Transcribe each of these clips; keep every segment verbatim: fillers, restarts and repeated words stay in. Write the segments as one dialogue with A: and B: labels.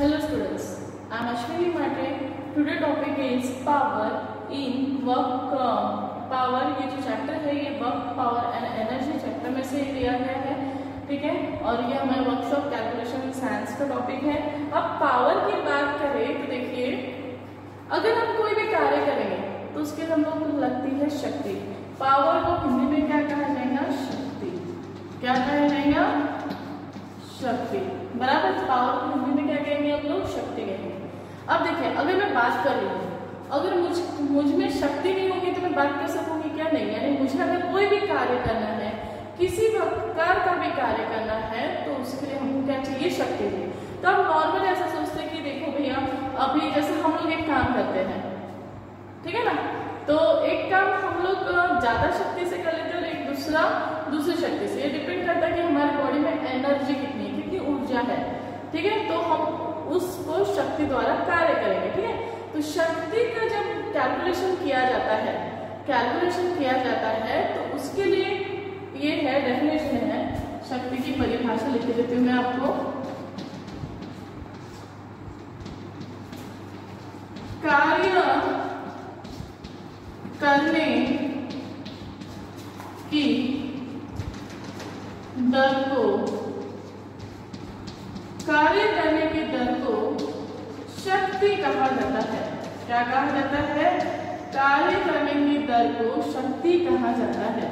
A: Hello students, I am Ashwini Mate. Today topic is power in work. Power ये जो chapter है ये work power and energy chapter में से लिया गया है, ठीक है। और ये हमारे वर्कशॉप कैलकुलेशन साइंस का टॉपिक है। अब पावर की बात करें तो देखिए, अगर हम कोई भी कार्य करेंगे तो उसके लिए हम लोग को लगती है शक्ति। पावर को हिंदी में क्या कहा जाएगा? शक्ति। क्या कहा जाएगा? शक्ति। बराबर। पावर को हिंदी में क्या कहेंगे हम लोग? शक्ति कहेंगे। अब देखिए, अगर मैं बात कर रही हूँ, अगर मुझ मुझ में शक्ति नहीं होगी तो मैं बात कर सकूंगी क्या? नहीं। यानी मुझे अगर कोई भी कार्य करना है, किसी प्रकार का भी कार्य करना है, तो उसके लिए हमको क्या चाहिए? शक्ति चाहिए। तो हम नॉर्मली ऐसा सोचते हैं कि देखो भैया, अभी जैसे हम लोग एक काम करते हैं, ठीक है ना, तो एक काम हम लोग ज्यादा शक्ति से कर लेते हैं और एक दूसरा दूसरी शक्ति से। ये डिपेंड करता है कि हमारी बॉडी में एनर्जी कितनी है, कितनी ऊर्जा है, ठीक है। तो हम उसको शक्ति द्वारा कार्य करेंगे, ठीक है। तो शक्ति का जब कैलकुलेशन किया जाता है कैलकुलेशन किया जाता है तो उसके लिए ये है, डेफिनेशन है, शक्ति की परिभाषा लिख देती हूँ मैं आपको। कार्य करने की दर को कार्य करने की दर को शक्ति कहा जाता है। क्या कहा जाता है? कार्य करने की दर को शक्ति कहा जाता है।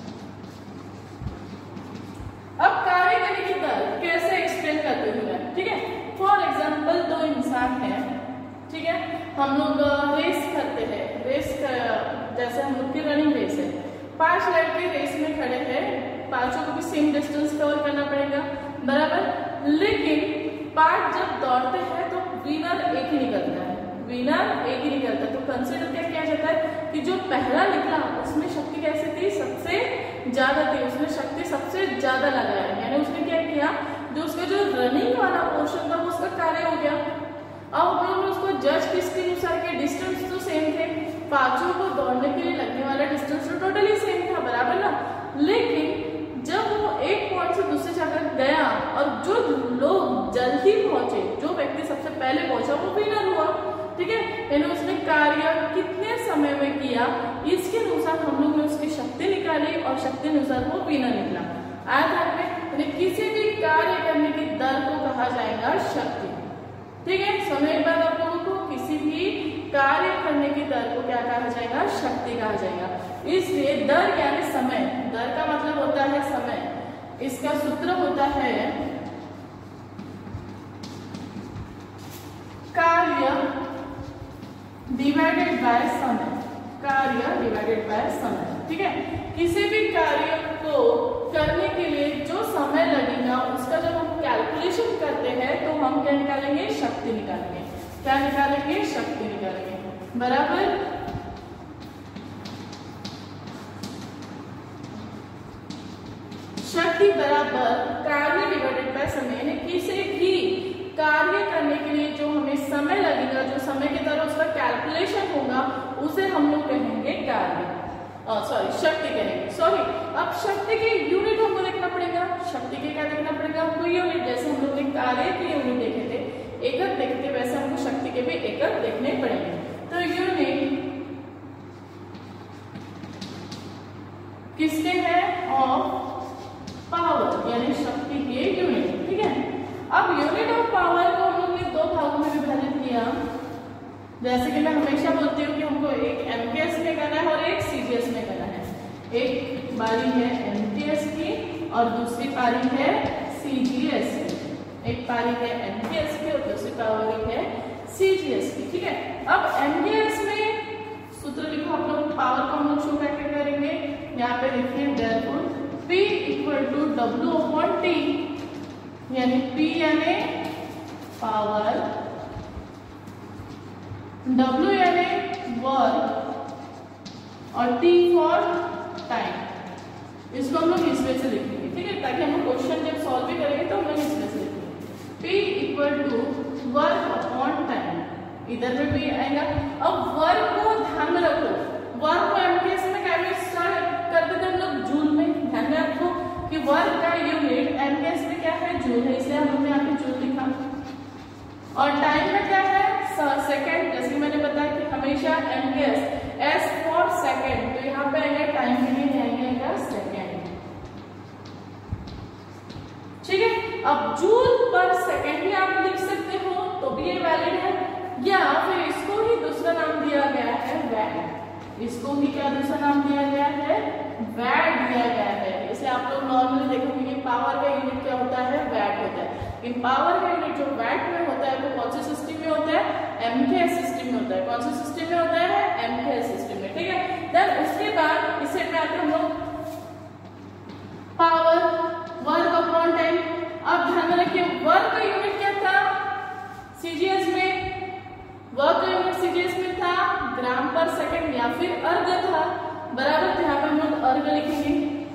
A: अब कार्य करने की दर कैसे एक्सप्लेन करते हुए मैं, ठीक है। फॉर एग्जाम्पल, दो इंसान हैं, ठीक है, हम लोग रेस करते हैं। रेस कर, जैसे हम लोग की रनिंग रेस है, पांच लड़के रेस में खड़े हैं, पांचों को भी सेम डिस्टेंस कवर करना पड़ेगा, बराबर। लेकिन पांच जब दौड़ते हैं तो विनर एक ही निकलता है, विनर एक ही निकलता है। तो कंसिडर क्या किया जाता है कि जो पहला निकला उसमें शक्ति कैसी थी? सबसे ज्यादा थी, उसने शक्ति सबसे ज्यादा लगाया। यानी उसने क्या किया, जो उसका जो रनिंग वाला पोर्शन था वो उसका कार्य हो गया। अब हम लोग उसको जज किसके अनुसार के? डिस्टेंस तो सेम थे, पांचों को दौड़ने के लिए लगने वाला डिस्टेंस तो टोटली सेम था, बराबर ना। लेकिन जब वो एक पॉइंट से दूसरे जगह गया और जो लोग जल्दी पहुंचे, जो व्यक्ति सबसे पहले पहुंचा वो विनर हुआ, ठीक है। यानी उसने कार्य कितने समय में किया, इसके अनुसार हम लोग ने उसकी शक्ति निकाली और शक्ति अनुसार वो विनर निकला। आया ध्यान में? यानी किसी भी कार्य करने की दर को कहा जाएगा शक्ति, ठीक है। समय एक बार आप लोगों को किसी भी कार्य करने की दर को क्या कहा जाएगा? शक्ति कहा जाएगा। इसलिए दर यानी समय, दर का मतलब होता है समय। इसका सूत्र होता है कार्य डिवाइडेड बाय समय, कार्य डिवाइडेड बाय समय, ठीक है। किसी भी कार्य को करने के लिए जो समय लगेगा उसका जब हम कैलकुलेशन करते हैं तो हम क्या निकालेंगे? शक्ति निकालेंगे। क्या निकालेंगे? शक्ति निकालेंगे, बराबर। शक्ति बराबर कार्य डिवाइडेड बाय समय। यानी किसी भी कार्य करने के लिए जो हमें समय लगेगा, जो समय की तरह उसका कैलकुलेशन होगा, उसे हम लोग कहेंगे कार्य, सॉरी शक्ति कहेंगे, सॉरी। अब शक्ति के यूनिट हमको देखना पड़ेगा। शक्ति के क्या देखना पड़ेगा हमको? यूनिट। जैसे हम लोग ने कार्य के यूनिट देखे थे, एकक देखे थे, वैसे हमको शक्ति के भी एकक देखने पड़ेंगे। तो यूनिट किसके हैं? ऑफ पावर, यानी शक्ति के यूनिट, ठीक है। अब यूनिट ऑफ पावर को हम लोग ने दो भागों में विभाजित किया। जैसे कि मैं हमेशा बोलती हूँ कि हमको एक एमकेएस में करना है और एक सीजीएस में करना है। एक बारी है एमकेएस की और दूसरी पारी है सीजीएस की। एक पारी है एमकेएस की और दूसरी पारी है सीजीएस की, ठीक है। अब एमकेएस में सूत्र लिखो आप लोग, पावर को हम लोग शो करके करेंगे। यहाँ पे लिखिए therefore P equal to W upon T, यानी P यानी पावर, W यानी वर्क और T फॉर टाइम। इसको हम लोग इस वे से लिखेंगे, ठीक है, ताकि हम क्वेश्चन जब सॉल्व भी करेंगे तो हम लोग इस वे से लिखेंगे। P equal to work upon time, इधर में भी आएगा। अब वर्क को ध्यान में रखो, वर्क को एमकेएस में कैसे करते थे हम लोग? जूल में। ध्यान में रखो कि वर्क का यूनिट एमकेएस में क्या है? जूल है, इसलिए हम लोग ने यहाँ पे जूल लिखा। और सेकेंड, जैसे कि मैंने बताया कि हमेशा एम के एस, एस फॉर सेकेंड, तो यहाँ पे आएगा टाइम पीरियड आएगा सेकेंड, ठीक है। अब जूल पर सेकेंड भी आप लिख सकते हो तो भी ये वैलिड है, या फिर इसको ही दूसरा नाम दिया गया है वैट, इसको भी क्या दूसरा नाम दिया गया है वैट दिया गया है। इसे आप लोग नॉर्मली देखोगे कि पावर का यूनिट क्या होता है वैट होता है, लेकिन पावर का यूनिट जो वैट में होता है वो कौन से सिस्टम में होता है एमकेएस सिस्टम में होता है। कौन से सिस्टम में होता है एमकेएस सिस्टम में, ठीक है। देन उसके बाद इस सेट में आते हैं हम लोग पावर वर्क अपॉन टाइम। अब ध्यान में रखिए वर्क का यूनिट क्या था सीजीएस में, वर्क का यूनिट सीजीएस में था ग्राम पर सेकंड या फिर अर्ग था, बराबर। तो यहाँ पे हम लोग अर्ग लिखेंगे,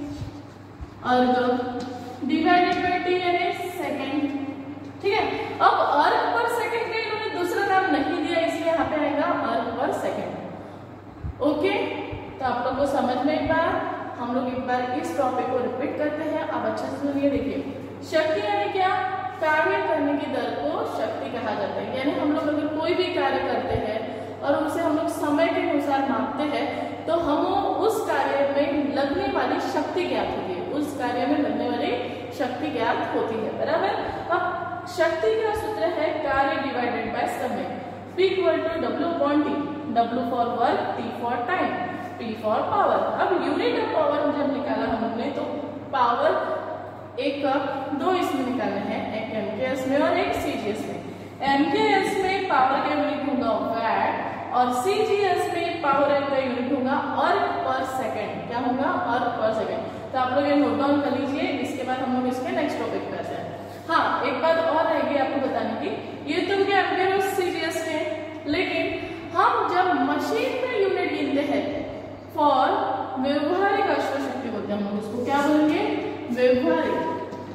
A: अर्ग डिवाइडेड बाय टी यानी सेकंड, ठीक है। अब अर्ग पर सेकंड का इन्होंने दूसरा नाम नहीं दिया इसलिए यहाँ पे आएगा अर्ग पर सेकंड, ओके। तो आप लोग को समझ में एक बार, हम लोग एक बार इस टॉपिक को रिपीट करते हैं। अब अच्छे से सुनिए, देखिए शक्ति यानी क्या, कार्य करने की दर को शक्ति कहा जाता है। यानी हम लोग अगर कोई भी कार्य करते हैं और उसे हम लोग समय के अनुसार मापते हैं तो हम उस कार्य में लगने वाली शक्ति ज्ञात होती है, उस कार्य में लगने वाली शक्ति ज्ञात होती है, बराबर। अब शक्ति का सूत्र है कार्य डिवाइडेड बाय समय, P equal to W upon T, W for work, T for time, P for power. अब यूनिट ऑफ पावर जब निकाला हमने तो पावर एक दो इसमें निकालने हैं, एक एमकेएस में और एक सीजीएस में। एमकेएस में पावर का यूनिट होगा वैट और सीजीएस में पावर का यूनिट होगा अर्ग पर सेकंड। क्या होगा अर्ग पर सेकंड। तो आप लोग ये नोट डाउन कर लीजिए, इसके बाद हम लोग इसके नेक्स्ट टॉपिक पे आते हैं। हाँ, एक बात और रहेगी आपको बताने की, ये तो क्या एम्पियर और सीजीएस है, लेकिन हम जब मशीन में यूनिट गिनते हैं फॉर व्यवहारिक अश्वशक्ति बोलते हैं, हम लोग इसको क्या बोलेंगे व्यवहारिक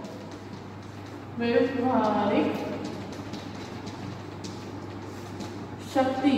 A: व्यवहारिक शक्ति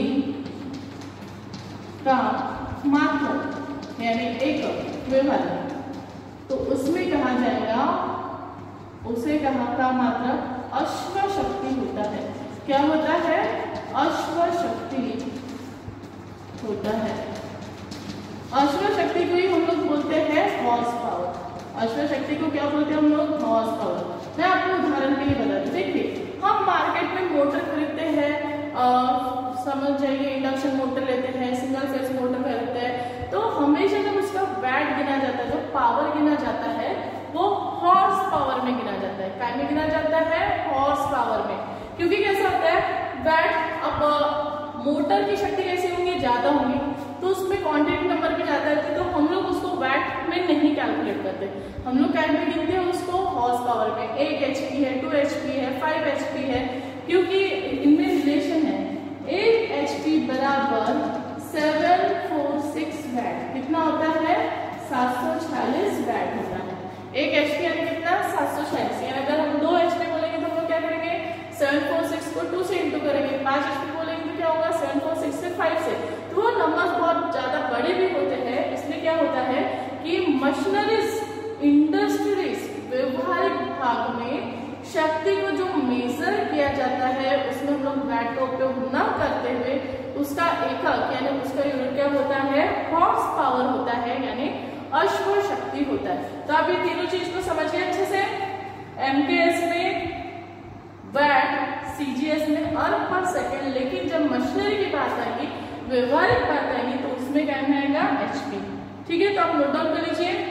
A: का मात्रक यानी एकक व्यवहारिक, तो उसमें कहा जाएगा, उसे कहा का मात्रक अश्वशक्ति होता है। क्या होता है अश्वशक्ति होता है। अश्वशक्ति को ही हम लोग बोलते हैं हॉर्स पावर। अश्वशक्ति को क्या बोलते हैं हम लोग हॉर्स पावर। मैं आपको उदाहरण के लिए बता दूं, देखिए हम मार्केट में मोटर खरीदते हैं, समझ जाइए इंडक्शन मोटर लेते हैं, सिंगल फेज मोटर खरीदते हैं, तो हमेशा जब उसका वैट गिना जाता है, जो पावर गिना जाता है वो हॉर्स पावर में गिना जाता है। काय में गिना जाता है हॉर्स पावर में, क्योंकि कैसा होता है वैट, अब मोटर की शक्ति कैसी होंगी ज्यादा होंगी तो उसमें क्वांटिटी नंबर भी ज्यादा रहती है, तो हम लोग उसको वैट में नहीं कैलकुलेट करते, हम लोग काय में गिनते हैं उसको हॉर्स पावर में। एक एचपी है, टू एचपी है, फाइव एचपी है, क्योंकि इनमें रिलेशन है। एक एचपी बराबर सेवन फोर सिक्स वैट, कितना होता है सात सौ छियालीस वैट होता है। एक एचपी यानी कितना सात सौ छियालीस, यानी अगर हम दो एचपी बोलेंगे तो हम लोग क्या करेंगे सेवन फोर सिक्स को टू से इंटू करेंगे, पांच एचपी बोलेंगे तो क्या होगा सेवन फोर सिक्स से फाइव से, तो वो नंबर बहुत ज्यादा बड़े भी होते हैं। इसलिए क्या होता है कि मशीनरीज, इंडस्ट्रीज, व्यवहारिक भाग में शक्ति को जो मेजर किया जाता है उसमें हम लोग वैट का उपयोग न करते हुए उसका एकक यानी उसका यूनिट क्या होता है हॉर्स पावर होता है, यानी अश्व शक्ति होता है। तो आप ये तीनों चीज को समझिए अच्छे से, एमकेएस में वैट, सीजीएस में अर्ग पर सेकंड, लेकिन जब मशीनरी की बात आएगी, व्यवहारिक बात आएगी तो उसमें क्या आएगा एचपी, ठीक है। तो आप नोट डाउन कर लीजिए।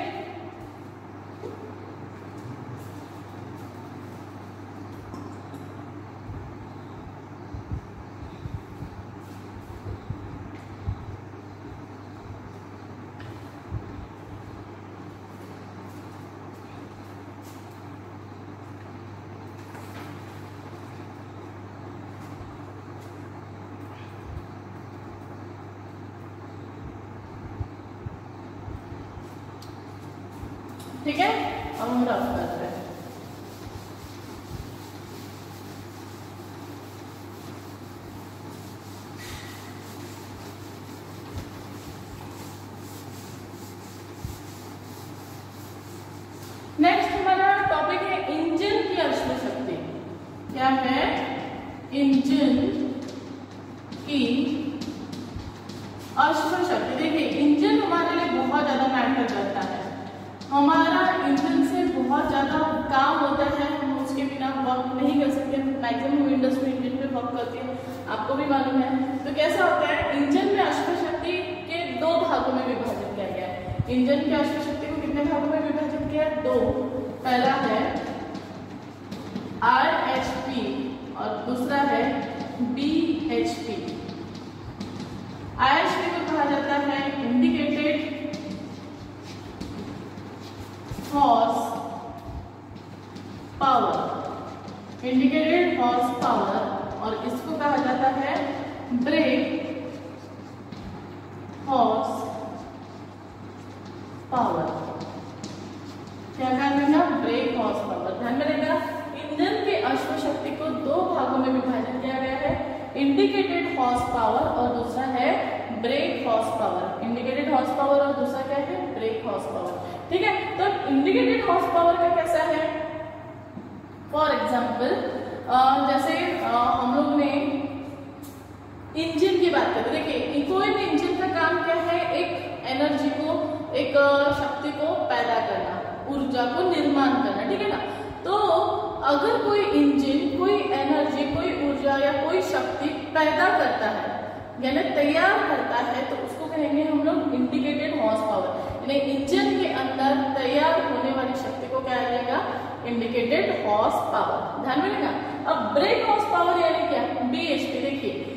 A: ठीक है, अब हम रफ करते हैं। नेक्स्ट हमारा टॉपिक है इंजन की अश्व शक्ति। क्या है इंजन मैक्सिमम इंडस्ट्री इंजन पे वर्क करती है, आपको भी मालूम है। तो कैसा होता है, इंजन में अश्व शक्ति के दो भागों में विभाजित किया गया है। इंजन के अश्व शक्ति को कितने भागों में विभाजित किया है? दो। पहला है आर एच पी और दूसरा है B H P. R H P को कहा जाता है indicated horse power, indicated horse power, और इसको कहा जाता है ब्रेक हॉर्स पावर। क्या कहा जाएगा? Brake horse power. ध्यान में रखना, इंजन के अश्व शक्ति को दो भागों में विभाजित किया गया है, इंडिकेटेड हॉर्स पावर और दूसरा है brake horse power. Indicated horse power और दूसरा क्या है? Brake horse power. ठीक है, तो इंडिकेटेड हॉर्स पावर का कैसा है? फॉर एग्जाम्पल जैसे आ, हम लोग ने इंजन की बात करें, देखिए कोई भी इंजन का काम क्या है? एक एनर्जी को, एक शक्ति को पैदा करना, ऊर्जा को निर्माण करना, ठीक है ना। तो अगर कोई इंजन कोई एनर्जी, कोई ऊर्जा या कोई शक्ति पैदा करता है यानी तैयार करता है, तो उसको कहेंगे हम लोग इंडिकेटेड हॉर्स पावर। यानी इंजन के अंदर तैयार होने वाली शक्ति को क्या कहेगा? Indicated horse power. ध्यान में रखना। अब ब्रेक हॉर्स पावर यानी क्या? B H P. देखिए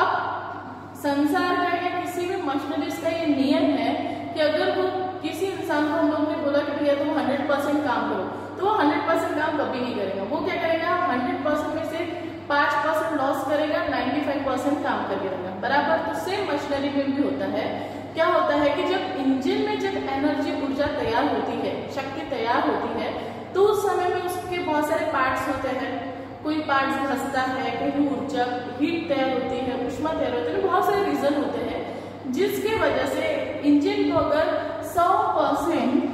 A: अब संसार का या किसी भी मशीनरीज का ये नियम है कि अगर वो किसी इंसान को हम लोग ने बोला कि भैया तुम हंड्रेड परसेंट काम करो, तो वो हंड्रेड परसेंट काम कभी नहीं करेगा। वो क्या करेगा? हंड्रेड परसेंट में से पांच परसेंट लॉस करेगा, नाइन्टी फाइव परसेंट काम करके रहेगा। बराबर तो सेम मशीनरी में भी होता है। क्या होता है कि जब इंजन में जब एनर्जी ऊर्जा तैयार होती है, शक्ति तैयार होती है, तो उस समय में उसके बहुत सारे पार्ट्स होते हैं। कोई पार्ट्स धंसता है, कहीं ऊर्जा हीट तैयार होती है, उष्मा तैयार होती है, बहुत सारे रीजन होते हैं जिसके वजह से इंजन को अगर सौ परसेंट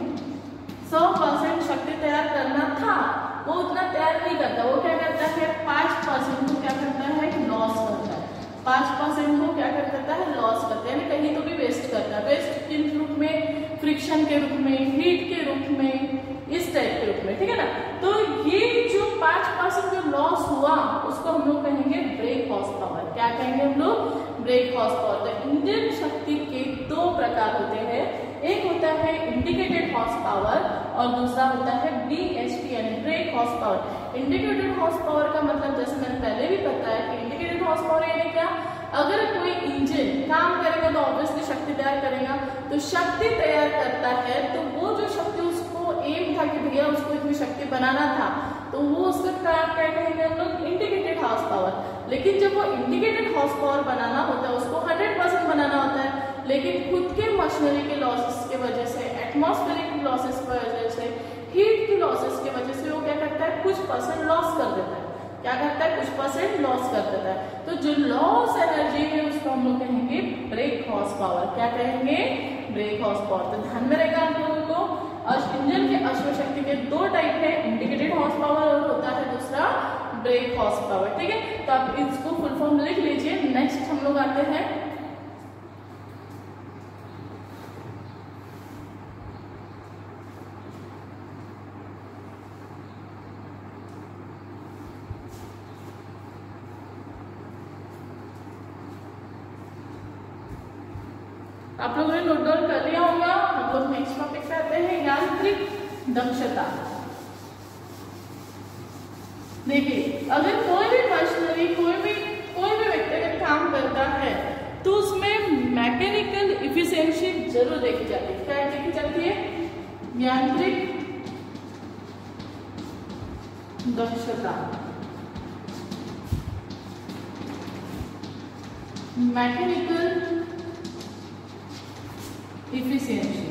A: सौ परसेंट शक्ति तैयार करना था, वो उतना तैयार नहीं करता। वो क्या करता है? पांच परसेंट को क्या करता है? लॉस करता है। पांच परसेंट को क्या कर करता है? लॉस करता है, यानी कहीं तो भी वेस्ट करता है। वेस्ट किस रूप में? फ्रिक्शन के रूप में, हीट के रूप में, इस टाइप के रूप में, ठीक है ना। तो ये जो पांच परसेंट जो लॉस हुआ उसको हम लोग कहेंगे ब्रेक हॉर्स पावर। क्या कहेंगे हम लोग? Brake horse power. तो इंजन शक्ति के दो प्रकार होते हैं, एक होता है इंडिकेटेड हॉर्स पावर और दूसरा होता है बी एच पी यानी brake horse power. Indicated horse power का मतलब जैसे मैंने पहले भी बताया कि इंडिकेटेड हॉर्स पावर यानी क्या? अगर कोई इंजन काम करेगा तो ऑब्वियसली शक्ति तैयार करेगा, तो शक्ति तैयार करता है तो वो जो शक्ति उसको एम था कि भैया उसको इतनी शक्ति बनाना था, तो वो उसका काम क्या कहेंगे हम लोग? Indicated horse power. लेकिन जब वो इंडिकेटेड हॉर्स पावर बनाना होता है, उसको हंड्रेड परसेंट बनाना होता है, लेकिन खुद के मशीनरी के लॉसेस की वजह से, एटमॉस्फेरिक लॉसेस की वजह से, हीट की लॉसेस की वजह से वो क्या करता है? कुछ परसेंट लॉस कर देता है। क्या करता है? कुछ परसेंट लॉस कर देता है। तो जो लॉस एनर्जी है उसको हम लोग कहेंगे ब्रेक हॉर्स पावर। क्या कहेंगे? Brake horse power. तो ध्यान में रहेगा आप लोगों को, इंजन के अश्व शक्ति के दो टाइप है, इंडिकेटेड हॉर्स पावर और होता है दूसरा ब्रेक हॉर्स पावर। ठीक है, तो आप इसको फुल फॉर्म लिख लीजिए। नेक्स्ट हम लोग आते हैं आप लोगों ने नोट डाउन कर लिया होगा। हम लोग नेक्स्ट टॉपिक पे आते हैं, यांत्रिक दक्षता। देखिए, अगर कोई भी मशीनरी, कोई भी कोई भी व्यक्ति अगर काम करता है तो उसमें मैकेनिकल इफिशिएंसी जरूर देखी जाती है। क्या देखी जाती है? यांत्रिक दक्षता, मैकेनिकल इफिशिएंसी।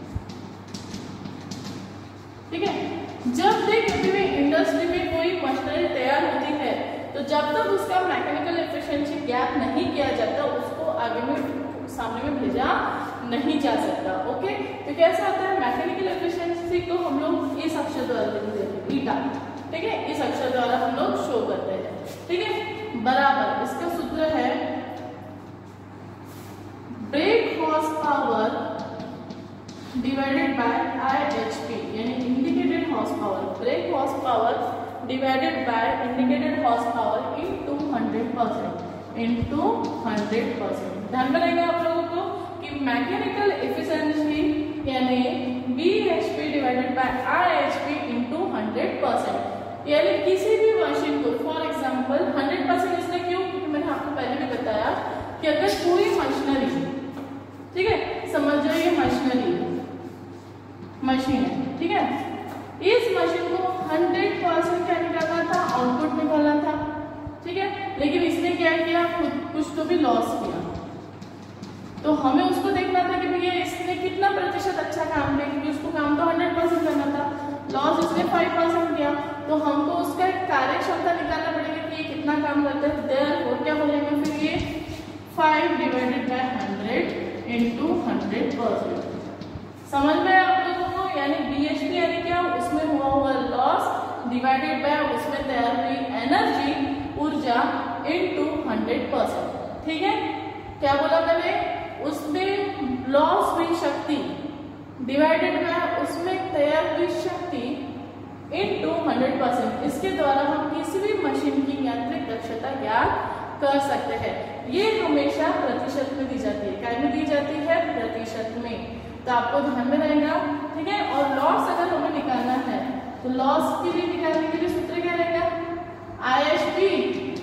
A: ठीक है, जब देख कभी भी इंडस्ट्री में कोई मशीनरी तैयार होती है तो जब तक उसका मैकेनिकल इफिशिएंसी गैप नहीं किया जाता, उसको आगे में सामने में भेजा नहीं जा सकता। ओके, तो कैसा होता है? मैकेनिकल इफिशिएंसी को हम लोग इस अक्षर द्वारा लिखते हैं, ईटा। ठीक है, इस अक्षर द्वारा हम लोग शो करते हैं। ठीक है, बराबर इसका सूत्र है brake horse power divided by I H P, यानी indicated horse power. Brake horse power divided by indicated horse power into hundred percent into hundred percent. ध्यान में रहेगा आप लोगों को कि मैकेनिकल एफिशिएंसी यानी B H P divided by I H P into hundred percent, यानी किसी भी मशीन को फॉर एग्जांपल हंड्रेड परसेंट इसलिए क्यों, क्योंकि मैंने आपको पहले भी बताया कि अगर पूरी मशीनरी, ठीक है, समझ जाइए मशीनरी मशीन है, ठीक है, इस मशीन को हंड्रेड परसेंट क्या निकालना था, आउटपुट निकालना था, ठीक है, लेकिन इसने क्या किया, कुछ तो भी लॉस किया, तो हमें उसको देखना था कि भैया इसने कितना प्रतिशत अच्छा काम किया, क्योंकि उसको काम तो हंड्रेड परसेंट करना था, लॉस इसने फाइव परसेंट किया, तो हमको उसका कार्य क्षमता निकालना पड़ेगा कि ये कितना काम करता है। देयरफॉर क्या बोलेंगे फिर ये five divided by hundred into hundred percent. समझ में आप लोगों को, यानी बीएचपी यानी क्या, उसमें हुआ हुआ लॉस डिवाइडेड बाय उसमें तैयार हुई एनर्जी ऊर्जा इनटू हंड्रेड परसेंट, ठीक है। क्या बोला मैंने, उसमें लॉस हुई शक्ति डिवाइडेड बाय उसमें तैयार हुई शक्ति इनटू हंड्रेड परसेंट। इसके द्वारा हम किसी भी मशीन की यांत्रिक दक्षता ज्ञात कर सकते हैं। ये हमेशा प्रतिशत में दी जाती है, क्या में दी जाती है, प्रतिशत में, तो आपको ध्यान में रहेगा, ठीक है। और लॉस अगर हमें निकालना है तो लॉस के लिए निकालने के लिए सूत्र क्या रहेगा, आई एच पी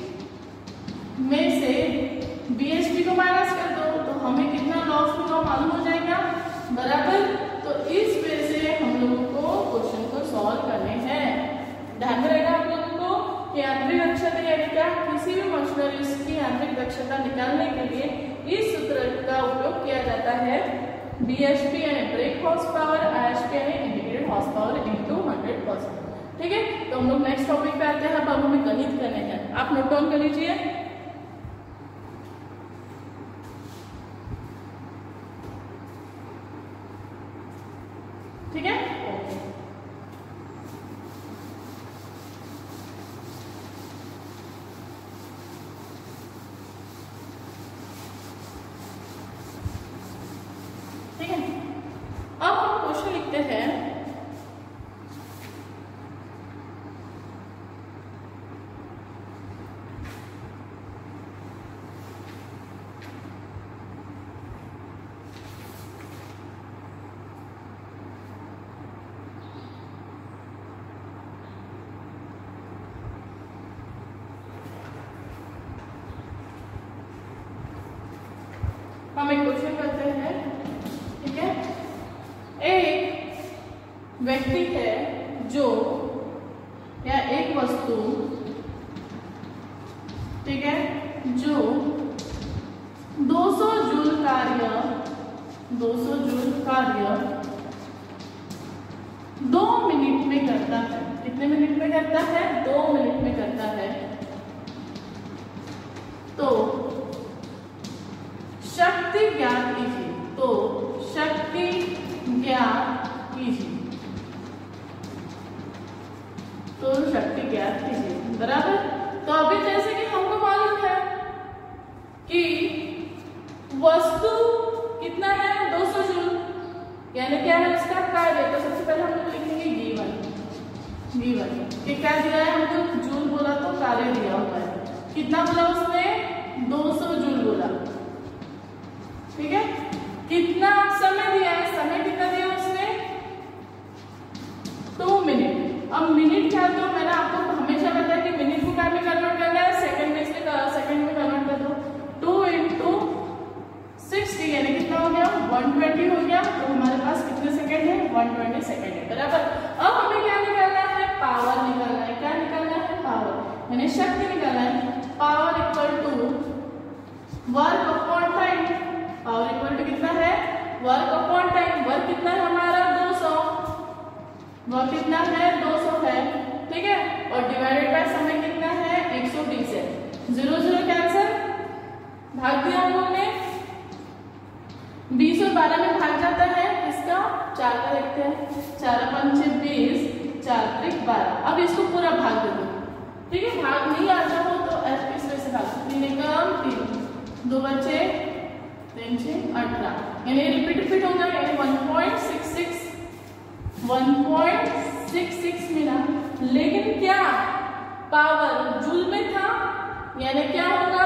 A: में से बी एच पी को माइनस कर दो तो हमें कितना लॉस हुआ मालूम हो जाएगा, बराबर। तो इस वे से हम लोगों को क्वेश्चन को सॉल्व करने हैं। ध्यान में रहेगा आप लोगों को कि यांत्रिक दक्षता यानी क्या, किसी भी मशीनरी की यांत्रिक दक्षता निकालने के लिए इस सूत्र का उपयोग किया जाता है, बी एच पी यानी brake horse power, I H P यानी indicated horse power into hundred percent, ठीक है। तो हम लोग नेक्स्ट टॉपिक पे आते हैं। अब हमें गणित करने हैं, आप नोट डाउन कर लीजिए, ठीक है। ओके, ठीक है। अब हम क्वेश्चन लिखते हैं, हम एक क्वेश्चन करते हैं, ठीक है। एक व्यक्ति है जो, या एक वस्तु, ठीक है, जो दो सौ जूल कार्य दो सौ जूल कार्य दो मिनट में करता है। कितने मिनट में करता है, दो मिनट में करता है। तो शक्ति ज्ञात कीजिए, तो शक्ति ज्ञात कीजिए, तो शक्ति ज्ञात कीजिए, बराबर। तो अभी जैसे कि हमको मालूम है कि वस्तु कितना है, दो सौ जूल, यानी क्या है उसका कार्य, तो सबसे पहले हम लोग लिखेंगे गिवन गिवन कि क्या दिया है हमको, जूल बोला तो कार्य दिया हुआ है, कितना बोला उसने, दो सौ जूल बोला, ठीक है। कितना समय दिया है, समय कितना दिया उसने, टू मिनट। अब मिनट क्या, तो मैंने आपको हमेशा बताया कि मिनट को क्या में कन्वर्ट करना है, सेकंड में, इसलिए सेकंड में कन्वर्ट कर दो, टू इंटू सिक्सटी यानी कितना हो गया, वन ट्वेंटी हो गया। तो हमारे पास कितने सेकंड है, वन ट्वेंटी सेकंड है, बराबर। अब हमें क्या निकालना है, पावर निकालना है। क्या निकालना है, पावर यानी शक्ति निकालना है। Power equal to work upon time, power equal to कितना है, वर्क अपॉन टाइम। वर्क कितना है हमारा, दो सौ, वर्क कितना है, दो सौ है, ठीक है। और डिवाइडेड बाय समय कितना है, एक सौ बीस है। जीरो जीरो कैंसिल, भाग दिया हम लोगों ने, बीस और बारह में भाग जाता है, इसका चार का लिखते हैं, चार पंच बीस, चार त्रिक बारह। अब इसको पूरा भाग दे दो, ठीक है। भाग नहीं आता हो तो इसमें से भाग, तीन एकम तीन, दो बचे तीन छः अठारह, यानी रिपीट रिपीट होगा, यानी one point six six one point six six मिला। लेकिन क्या यानी क्या होगा,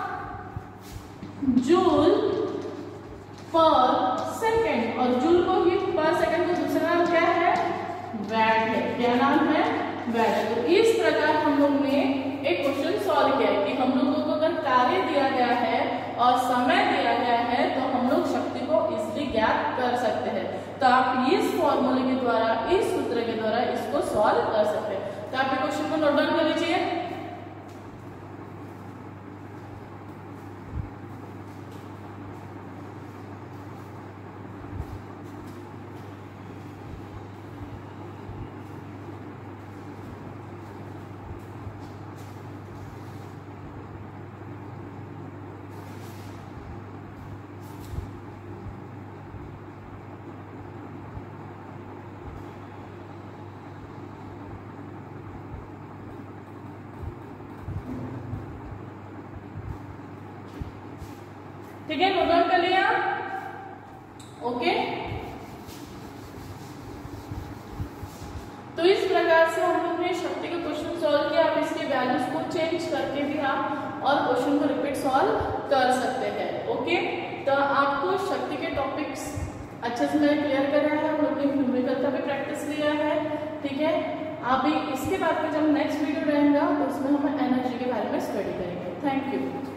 A: जूल पर सेकेंड, और जूल को ही पर सेकेंड को दूसरा नाम क्या है, वैट है। क्या नाम है, वैट। तो इस प्रकार हम लोग ने एक क्वेश्चन सॉल्व किया है कि हम लोगों को अगर कार्य दिया गया है और समय दिया गया है तो हम लोग शक्ति को इजीली ज्ञात कर सकते हैं। तो आप इस फॉर्मूले के द्वारा, इस सूत्र के द्वारा इसको सॉल्व कर सकते हैं। तो आप ये क्वेश्चन को नोट डाउन कर लीजिए। ठीक है, नोट डाउन कर लिया, ओके। तो इस प्रकार से हम लोग ने शक्ति के क्वेश्चन सॉल्व किया। आप इसके वैल्यूज को चेंज करके भी आप और क्वेश्चन को रिपीट सॉल्व कर सकते हैं, ओके। तो आपको शक्ति के टॉपिक्स अच्छे से मैंने क्लियर करा है। हम लोग ने न्यूमेरिकल का भी प्रैक्टिस लिया है, ठीक है। अभी इसके बाद में जब नेक्स्ट वीडियो रहेगा तो उसमें हम एनर्जी के बारे में स्टडी करेंगे। Thank you.